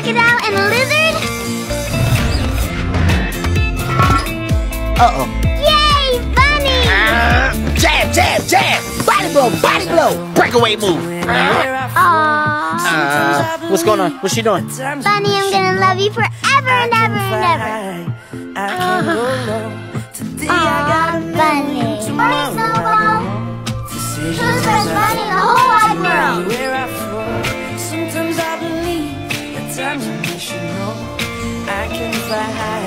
crocodile and a lizard? Uh-oh. Yay, bunny! Jab, jab, jab! Body blow, body blow! Breakaway move! Aww. What's going on? What's she doing? Bunny, I'm gonna love you forever and ever and ever. Aww, Bunny. Morning, Snowball. Who's the best bunny in the whole wide world? Sometimes I believe, at times I wish you know I can fly high.